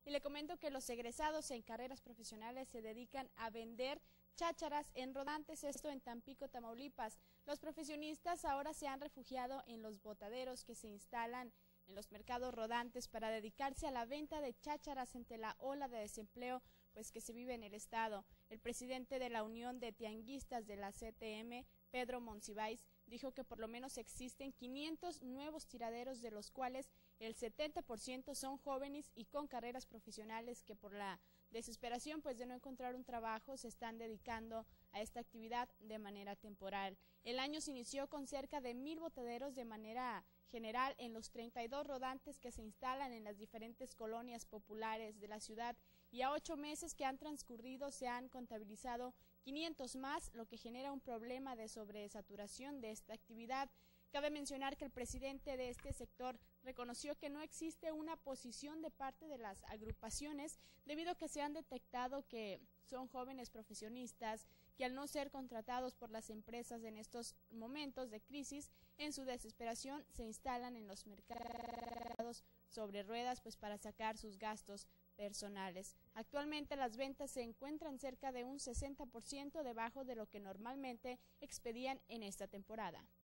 Y le comento que los egresados en carreras profesionales se dedican a vender chácharas en rodantes, esto en Tampico, Tamaulipas. Los profesionistas ahora se han refugiado en los botaderos que se instalan en los mercados rodantes para dedicarse a la venta de chácharas ante la ola de desempleo pues que se vive en el estado. El presidente de la Unión de Tianguistas de la CTM, Pedro Monsiváis, dijo que por lo menos existen 500 nuevos tiraderos, de los cuales el 70% son jóvenes y con carreras profesionales que por la desesperación pues de no encontrar un trabajo se están dedicando a esta actividad de manera temporal. El año se inició con cerca de 1000 botaderos de manera general en los 32 rodantes que se instalan en las diferentes colonias populares de la ciudad, y a 8 meses que han transcurrido se han contabilizado 500 más, lo que genera un problema de sobresaturación de esta actividad. Cabe mencionar que el presidente de este sector reconoció que no existe una posición de parte de las agrupaciones debido a que se han detectado que son jóvenes profesionistas que al no ser contratados por las empresas en estos momentos de crisis, en su desesperación se instalan en los mercados sobre ruedas pues para sacar sus gastos personales. Actualmente las ventas se encuentran cerca de un 60% debajo de lo que normalmente expedían en esta temporada.